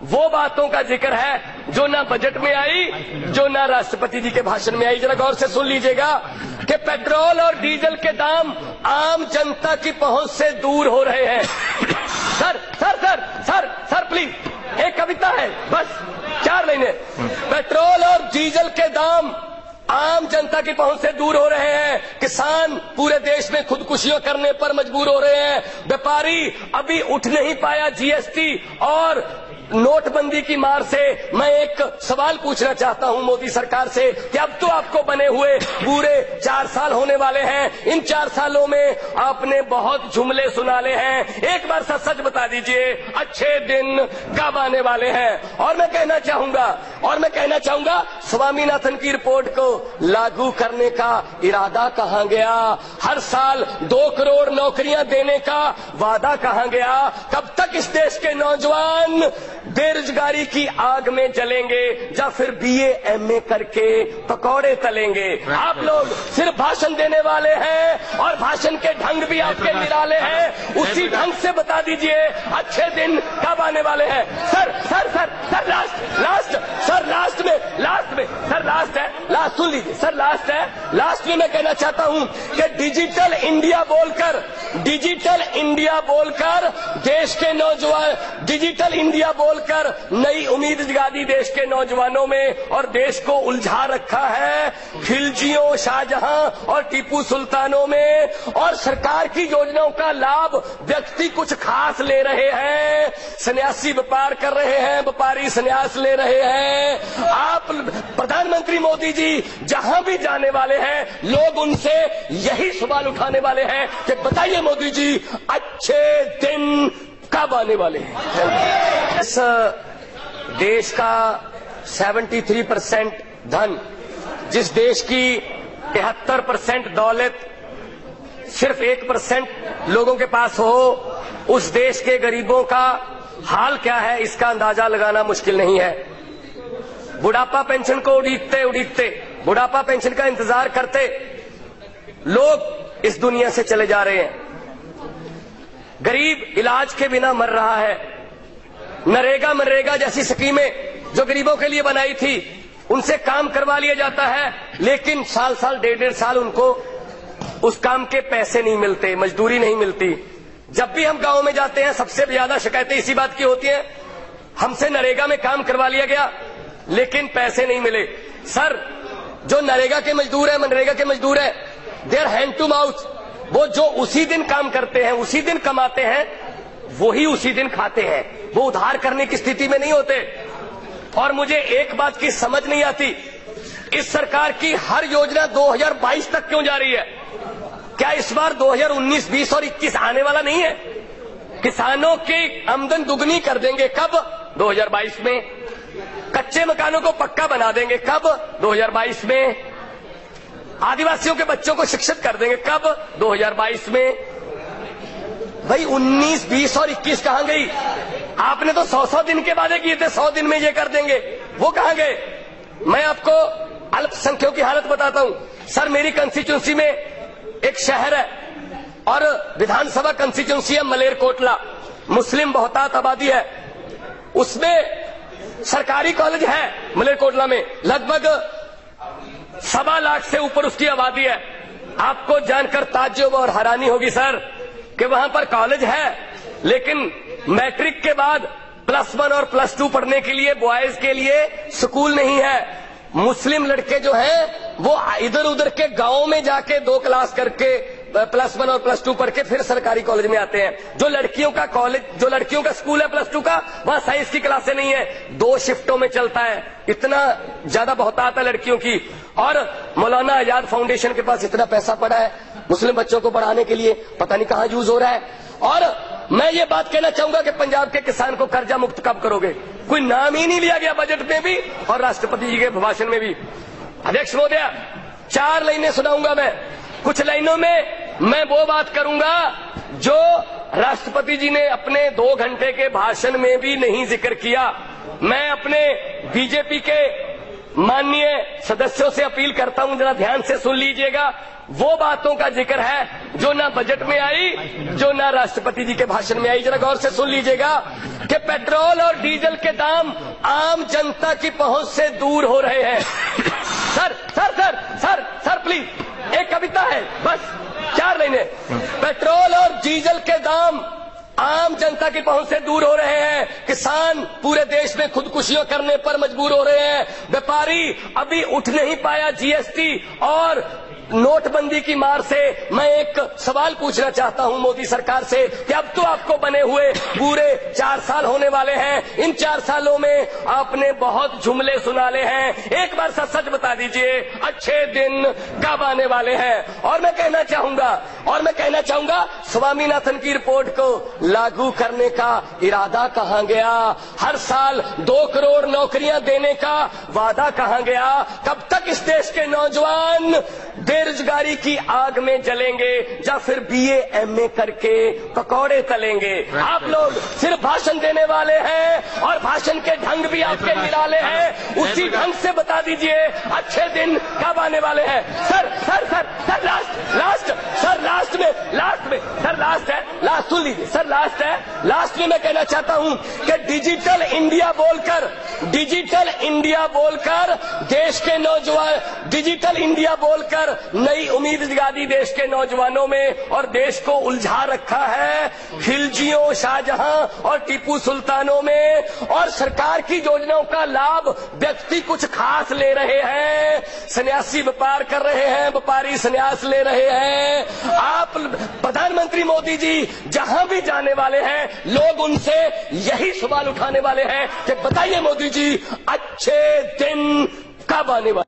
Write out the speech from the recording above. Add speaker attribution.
Speaker 1: वो बातों का जिक्र है जो ना बजट में आई, जो ना राष्ट्रपति जी के भाषण में आई। जरा गौर से सुन लीजिएगा कि पेट्रोल और डीजल के दाम आम जनता की पहुंच से दूर हो रहे हैं। Sir sir sir sir sir please, एक कविता है बस 4 लाइनें। पेट्रोल और डीजल के दाम आम जनता की पहुंच से दूर हो रहे हैं। किसान पूरे देश में खुदकुशियां करने पर मजबूर हो रहे हैं। व्यापारी अभी उठ नहीं पाया जीएसटी और नोटबंदी की मार से। मैं एक सवाल पूछना चाहता हूं मोदी सरकार से कि अब तो आपको बने हुए पूरे 4 साल होने वाले हैं। इन 4 सालों में आपने बहुत जुमले सुनाले हैं। एक बार सच बता दीजिए, अच्छे दिन कब आने वाले हैं? और मैं कहना चाहूंगा स्वामीनाथन की रिपोर्ट को लागू करने का इरादा कहां गया? हर साल 2 करोड़ नौकरियां देने का वादा कहां गया? कब तक इस देश के नौजवान बेरोजगारी की आग में जलेंगे या फिर बीए एमए करके पकौड़े तलेंगे? आप लोग सिर्फ भाषण देने वाले हैं और भाषण के ढंग भी आपके निराले हैं। उसी ढंग से बता दीजिए अच्छे दिन कब आने वाले हैं? लास्ट सुन लीजिए सर, लास्ट में मैं कहना चाहता हूं कि डिजिटल इंडिया बोलकर देश के नौजवान, डिजिटल इंडिया बोलकर नई उम्मीद जगा दी देश के नौजवानों में और देश को उलझा रखा है खिलजियों, शाहजहां और टीपू सुल्तानों में। और सरकार की योजनाओं का लाभ व्यक्ति कुछ खास ले रहे हैं, सन्यासी व्यापार कर रहे हैं, व्यापारी सन्यास ले रहे हैं। आप प्रधानमंत्री मोदी जी जहां भी जाने वाले हैं लोग उनसे यही सवाल उठाने वाले हैं कि बताइए मोदी जी अच्छे दिन कब आने वाले हैं? इस देश का 73% धन, जिस देश की 73% दौलत सिर्फ 1% लोगों के पास हो, उस देश के गरीबों का हाल क्या है इसका अंदाजा लगाना मुश्किल नहीं है। बुढ़ापा पेंशन को उड़ीकते बुढ़ापा पेंशन का इंतजार करते लोग इस दुनिया से चले जा रहे हैं। गरीब इलाज के बिना मर रहा है। नरेगा जैसी स्कीमें जो गरीबों के लिए बनाई थी उनसे काम करवा लिया जाता है, लेकिन साल 1.5 साल उनको उस काम के पैसे नहीं मिलते, मजदूरी नहीं मिलती। जब भी हम गांव में जाते हैं सबसे ज्यादा शिकायतें इसी बात की होती हैं, हमसे नरेगा में काम करवा लिया गया लेकिन पैसे नहीं मिले। सर, जो नरेगा के मजदूर है, मनरेगा के मजदूर है, they are hand to mouth. वो जो उसी दिन काम करते हैं, उसी दिन कमाते हैं, वही उसी दिन खाते हैं। वो उधार करने की स्थिति में नहीं होते। और मुझे एक बात की समझ नहीं आती, इस सरकार की हर योजना 2022 तक क्यों जा रही है? क्या इस बार 2019, 20 और 21 आने वाला नहीं है? किसानों की आमदन दुगनी कर देंगे कब? 2022 में। कच्चे मकानों को पक्का बना देंगे कब? 2022 में। आदिवासियों के बच्चों को शिक्षित कर देंगे कब? 2022 में। भाई 19, 20 और 21 कहां गई? आपने तो 100 दिन के वादे किए थे, 100 दिन में ये कर देंगे, वो कहां गए? मैं आपको अल्पसंख्यकों की हालत बताता हूं। सर, मेरी कंस्टिट्यूंसी में एक शहर है और विधानसभा कंस्टिट्यूंसी है मलेरकोटला, मुस्लिम बहुतात आबादी है। उसमें सरकारी कॉलेज है मलेरकोटला में, लगभग 1.25 लाख से ऊपर उसकी आबादी है। आपको जानकर ताज्जुब और हैरानी होगी सर कि वहां पर कॉलेज है लेकिन मैट्रिक के बाद +1 और +2 पढ़ने के लिए बॉयज के लिए स्कूल नहीं है। मुस्लिम लड़के जो हैं वो इधर उधर के गांवों में जाके 2 क्लास करके +1 और +2 पढ़ के फिर सरकारी कॉलेज में आते हैं। जो लड़कियों का स्कूल है +2 का, वहां साइंस की क्लासें नहीं है, 2 शिफ्टों में चलता है। इतना ज्यादा बहुतात है लड़कियों की। और मौलाना आजाद फाउंडेशन के पास इतना पैसा पड़ा है मुस्लिम बच्चों को पढ़ाने के लिए, पता नहीं कहां यूज हो रहा है। और मैं ये बात कहना चाहूंगा कि पंजाब के किसान को कर्जा मुक्त कब करोगे? कोई नाम ही नहीं लिया गया बजट में भी और राष्ट्रपति जी के भाषण में भी। अध्यक्ष महोदय, 4 लाइनें सुनाऊंगा मैं। कुछ लाइनों में मैं वो बात करूंगा जो राष्ट्रपति जी ने अपने 2 घंटे के भाषण में भी नहीं जिक्र किया। मैं अपने बीजेपी के माननीय सदस्यों से अपील करता हूं, जरा ध्यान से सुन लीजिएगा। वो बातों का जिक्र है जो ना बजट में आई, जो ना राष्ट्रपति जी के भाषण में आई। जरा गौर से सुन लीजिएगा कि पेट्रोल और डीजल के दाम आम जनता की पहुंच से दूर हो रहे हैं। Sir sir sir sir sir please, एक कविता है बस 4 लाइनें। पेट्रोल और डीजल के दाम आम जनता की पहुंच से दूर हो रहे हैं। किसान पूरे देश में खुदकुशियां करने पर मजबूर हो रहे हैं। व्यापारी अभी उठ नहीं पाया जीएसटी और नोटबंदी की मार से। मैं एक सवाल पूछना चाहता हूं मोदी सरकार से कि अब तो आपको बने हुए पूरे 4 साल होने वाले हैं। इन 4 सालों में आपने बहुत जुमले सुनाले हैं। एक बार सच बता दीजिए, अच्छे दिन कब आने वाले हैं? और मैं कहना चाहूंगा स्वामीनाथन की रिपोर्ट को लागू करने का इरादा कहां गया? हर साल 2 करोड़ नौकरियां देने का वादा कहां गया? कब तक इस देश के नौजवान बेरोजगारी की आग में जलेंगे या फिर बीए एमए करके पकौड़े तलेंगे? आप लोग सिर्फ भाषण देने वाले हैं और भाषण के ढंग भी आपके निराले हैं। उसी ढंग से बता दीजिए अच्छे दिन कब आने वाले हैं? Sir sir sir sir last सुन लीजिए सर, लास्ट में मैं कहना चाहता हूं कि डिजिटल इंडिया बोलकर देश के नौजवान, डिजिटल इंडिया बोलकर नई उम्मीद जगा दी देश के नौजवानों में और देश को उलझा रखा है खिलजियों, शाहजहां और टीपू सुल्तानों में। और सरकार की योजनाओं का लाभ व्यक्ति कुछ खास ले रहे हैं। सन्यासी व्यापार कर रहे हैं, व्यापारी सन्यास ले रहे हैं। आप प्रधानमंत्री मोदी जी जहां भी जाने वाले हैं, लोग उनसे यही सवाल उठाने वाले हैं कि बताइए मोदी जी अच्छे दिन कब आने वाले?